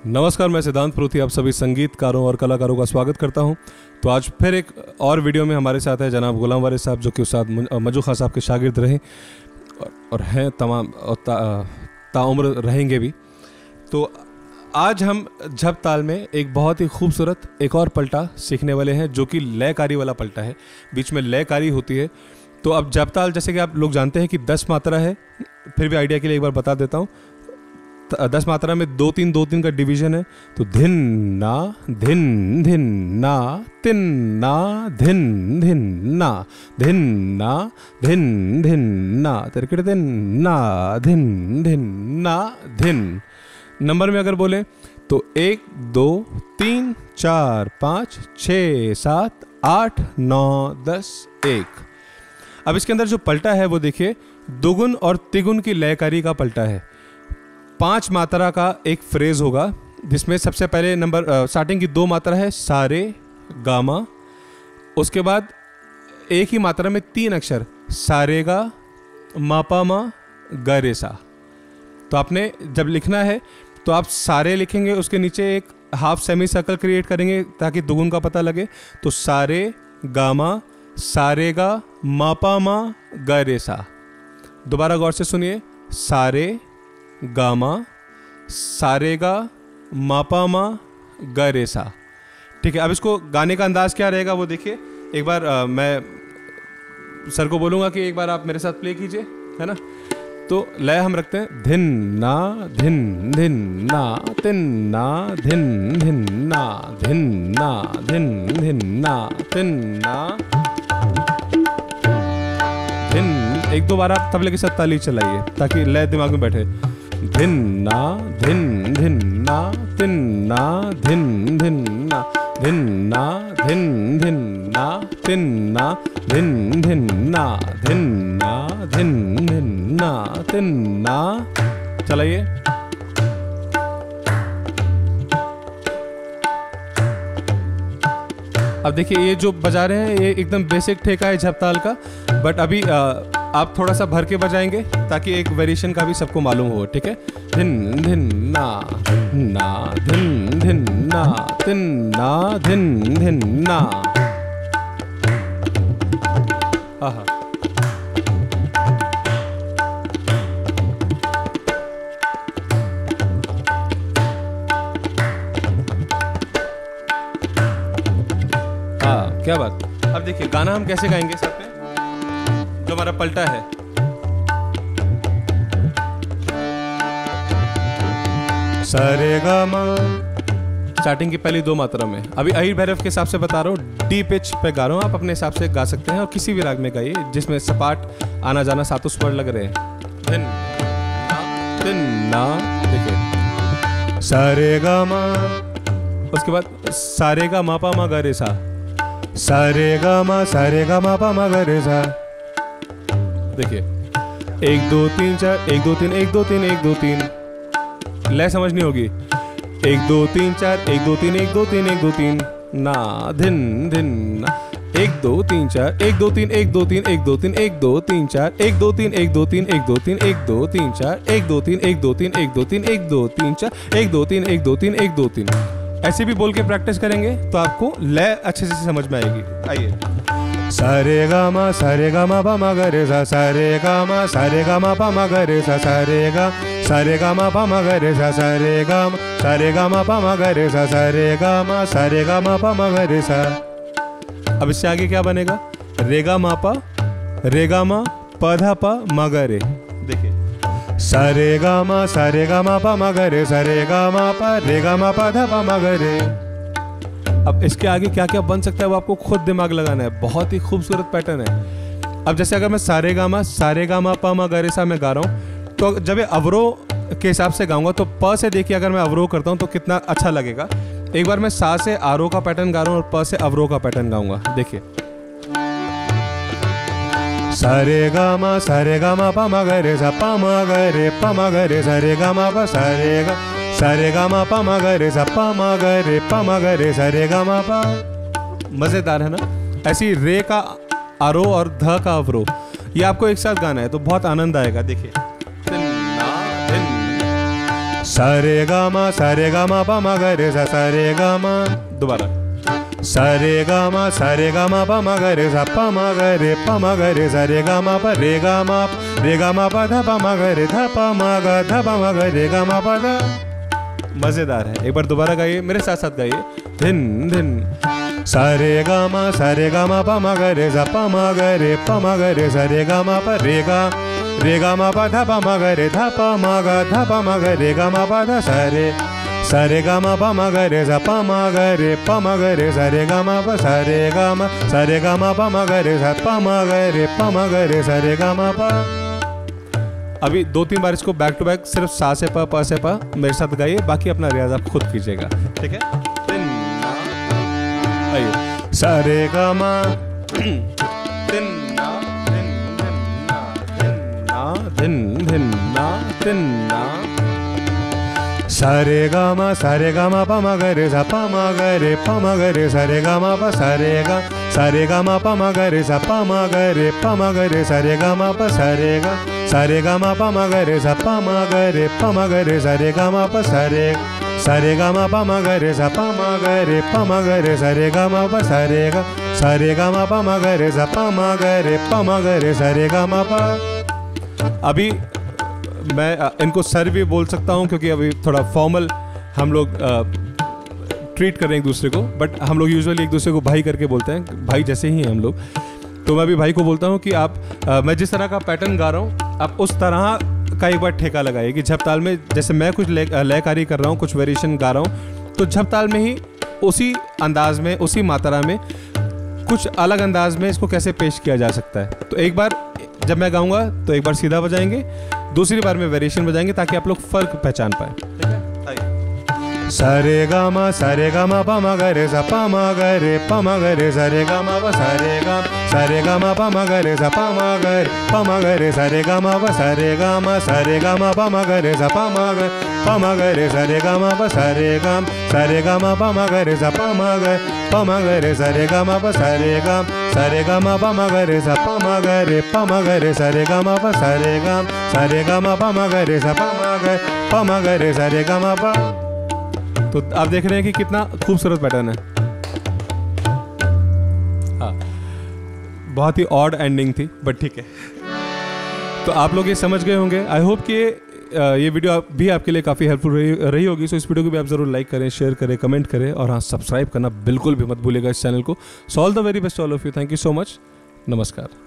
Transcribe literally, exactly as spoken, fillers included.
नमस्कार, मैं सिद्धांत प्रोथी आप सभी संगीतकारों और कलाकारों का स्वागत करता हूं। तो आज फिर एक और वीडियो में हमारे साथ है जनाब गुलाम वारिस साहब, जो कि उस्ताद मजू खां साहब के शागिर्द रहे और हैं तमाम और ता, ताउम्र रहेंगे भी। तो आज हम झप ताल में एक बहुत ही खूबसूरत एक और पलटा सीखने वाले हैं, जो कि लयकारी वाला पलटा है। बीच में लयकारी होती है। तो अब झप ताल जैसे कि आप लोग जानते हैं कि दस मात्रा है, फिर भी आइडिया के लिए एक बार बता देता हूँ। दस मात्रा में दो तीन दो तीन का डिवीजन है। तो धिन ना धिन धिन ना तिन ना धिन धिन ना धिन ना धिन धिन ना तिरकिट दिन ना धिन धिन ना धिन। नंबर में अगर बोले तो एक दो तीन चार पाँच छः सात आठ नौ दस एक। अब इसके अंदर जो पलटा है वो देखिए, दुगुन और तिगुन की लयकारी का पलटा है। पांच मात्रा का एक फ्रेज होगा, जिसमें सबसे पहले नंबर स्टार्टिंग की दो मात्रा है सारे गामा, उसके बाद एक ही मात्रा में तीन अक्षर सारेगा मापा मा गरेसा। तो आपने जब लिखना है तो आप सारे लिखेंगे, उसके नीचे एक हाफ सेमी सर्कल क्रिएट करेंगे ताकि दुगुन का पता लगे। तो सारे गामा सारेगा मापा मा गरेसा। दोबारा गौर से सुनिए, सारे गामा सारेगा मापामा गरेसा। ठीक है, अब इसको गाने का अंदाज क्या रहेगा वो देखिए। एक बार आ, मैं सर को बोलूँगा कि एक बार आप मेरे साथ प्ले कीजिए, है ना। तो लय हम रखते हैं धिन ना धिन धिन ना तिन ना धिन धिन ना धिन ना धिन धिन ना तिन ना धिन। एक दो बार आप तबले के साथ ताली चलाइए ताकि लय दिमाग में बैठे। धिन ना धिन धिन ना तिन ना धिन धिन ना धिन ना धिन धिन ना तिन ना धिन धिन ना धिन ना धिन धिन ना तिन ना। चलाइए। अब देखिए, ये जो बजा रहे हैं ये एकदम बेसिक ठेका है झप ताल का, बट अभी आ, आप थोड़ा सा भर के बजाएंगे ताकि एक वेरिएशन का भी सबको मालूम हो। ठीक है, धिन धिन ना ना धिन धिन ना तिन ना धिन धिन ना। आहा, हाँ क्या बात। अब देखिए गाना हम कैसे गाएंगे साथ में, जो हमारा पलटा है। सारे गा मा, स्टार्टिंग की पहली दो मात्रा में। अभी अहिर भैरव के हिसाब से बता रहा हूँ, डी पिच पे गा रहा हूँ, आप अपने हिसाब से गा सकते हैं और किसी भी राग में गाइए जिसमें सपाट आना जाना सातों स्वर लग रहे हैं। धिन ना तिन ना, देखिए सारे गा मा, उसके बाद सारे गा मा पा मा गा रे सा, सारे गा मा सारे गा मा पा मा गा रे सा। देखिए एक दो तीन चार एक दो तीन एक दो तीन एक दो तीन। लय समझनी होगी। एक दो तीन चार एक दो तीन एक दो तीन एक दो तीन ना धिन धिन ना। एक दो तीन चार एक दो तीन एक दो तीन एक दो तीन एक दो तीन चार एक दो तीन एक दो तीन एक दो तीन एक दो तीन चार एक दो तीन एक दो तीन एक दो तीन एक दो तीन चार एक दो तीन एक दो तीन एक दो तीन। ऐसे भी बोल के प्रैक्टिस करेंगे तो आपको लय अच्छे से समझ में आएगी। आइए। सारे गा मा सारे गा मा पा मा गा रे सा, सारे गा मा सारे गा मा पा मा गा रे सा, सारे गा सारे गा मा पा मा गा रे सा, सारे गा सारे गा मा पा मा गा रे सा, सारे गा मा सारे गा मा पा मा गा रे सा। अब इससे आगे क्या बनेगा, रेगा मा पा रेगा मा पधा पा मा गा रे। देखिए सारे गा मा सारे गा मा पा मा गा रे, सारे गा मा पा रेगा मा पधा पा मा गा रे। अब इसके आगे क्या क्या बन सकता है वो आपको खुद दिमाग लगाना है। बहुत ही खूबसूरत पैटर्न है। अब जैसे अगर मैं सारे गा मा सारे गा मा पा मा गा रे सा में गा रहा हूँ, तो जब ये अवरोह के हिसाब से गाऊंगा तो प से देखिए अगर मैं अवरोह करता हूँ तो कितना अच्छा लगेगा। एक बार मैं सा से आरोह का पैटर्न गा रहा हूँ और प से अवरोह का पैटर्न गाऊंगा। देखिए सारे गा मा सारे गा मा पा मा गा रे सा, पा मा गा रे पा मा गा रे, सारे गा मा पा सारे गा सारे गा मा पा मा गा रे सा, पा मा गा रे पा मा गा रे, सारे गा मा पा। मजेदार है ना। ऐसी रे का आरोह और ध का अवरोह, ये आपको एक साथ गाना है तो बहुत आनंद आएगा। देखिए सा रे गा मा सा रे गा मा पा मा गा रे सा सा रे गा मा। दोबारा सा रे गा मा सा रे गा मा पा मा गा रे सा पा मा गा रे पा मा गा रे सा रे गा मा पा रे गा मा रे गा मा पा धा पा मा गा रे धा पा मा गा धा पा मा गा रे गा मा पा धा। मजेदार है, एक बार दोबारा गाइए, मेरे साथ साथ गाइए। धिन धिन सा रे गा मा सा रे गा मा पा मा गा रे सा पा मा गा रे पा मा गा रे सा रे गा मा पा रे गा रे गा मा पा धा पा मा गा रे धा पा मा गा धा पा मा गा रे गा मा पा धा सा रे सा रे गा मा पा मा गा रे सा पा मा गा रे पा मा गा रे सा रे गा मा पा सा रे गा मा सा रे गा मा पा मा गा रे सा पा मा गा रे पा मा गा रे सा रे गा मा पा। अभी दो तीन बार इसको बैक टू बैक सिर्फ सा से पा पा से पा मेरे साथ गाइए, बाकी अपना रियाज आप खुद कीजिएगा, ठीक है। आइए सा रे गा मा धिन ना धिन धिन धिन ना धिन ना सा रे गा मा सा रे गा मा पा मा गा रे सा पा मा गा रे पा मा गा रे सा रे गा मा पा सा रे गा सा रे गा मा पा मा गा रे सा पा मा गा रे पा मा गा रे सा रे गा मा पा सा रे गा सा रे गा मा पा मा गा रे सा पा मा गा रे पा मा गा रे सा रे गा मा पा सा रे सा रे गा मा पा मा गा रे सा पा मा गा रे पा मा गा रे सा रे गा मा पा सा रे गा सा रे गा मा पा मा गा रे सा पा मा गा रे पा मा गा रे सा रे गा मा पा। अभी मैं इनको सर भी बोल सकता हूँ क्योंकि अभी थोड़ा फॉर्मल हम लोग ट्रीट कर रहे हैं एक दूसरे को, बट हम लोग यूजुअली एक दूसरे को भाई करके बोलते हैं, भाई जैसे ही हैं हम लोग। तो मैं भी भाई को बोलता हूँ कि आप आ, मैं जिस तरह का पैटर्न गा रहा हूँ आप उस तरह का एक बार ठेका लगाइए कि झप ताल में जैसे मैं कुछ लयकारी कर रहा हूँ, कुछ वेरिएशन गा रहा हूँ, तो झप ताल में ही उसी अंदाज में उसी मात्रा में कुछ अलग अंदाज में इसको कैसे पेश किया जा सकता है। तो एक बार जब मैं गाऊंगा तो एक बार सीधा बजाएंगे, दूसरी बार में वेरिएशन बजाएंगे ताकि आप लोग फर्क पहचान पाए, ठीक है। सा रे गा मा सा रे गा मा पा मा गा रे सा पा मा गा रे पा मा गा रे सा रे गा मा पा सा रे गा सा रे गा मा पा मा गा रे सा पा मा गा रे पा मा गा रे सा रे गा मा पा सा रे गा मा सा रे गा मा पा मा गा रे सा पा मा गा पा मा गा रे सा रे गा मा पा सा रे गा सा रे गा मा पा मा गा रे सा पा मा गा पा मा गा रे सा रे गा मा पा सा रे गा सा रे गा मा पा मा गा रे सा पा मा गा रे पा मा गा रे सा रे गा मा पा सा रे गा सा रे गा मा पा मा गा रे सा पा मा गा पा मा गा रे सा रे गा मा पा। तो आप देख रहे हैं कि कितना खूबसूरत पैटर्न है। हाँ, बहुत ही ऑड एंडिंग थी बट ठीक है। तो आप लोग ये समझ गए होंगे। आई होप कि ये वीडियो भी आपके लिए काफ़ी हेल्पफुल रही रही होगी। सो इस वीडियो को भी आप ज़रूर लाइक करें, शेयर करें, कमेंट करें और हाँ, सब्सक्राइब करना बिल्कुल भी मत भूलिएगा इस चैनल को। So all the very best all of you. Thank you so much. नमस्कार।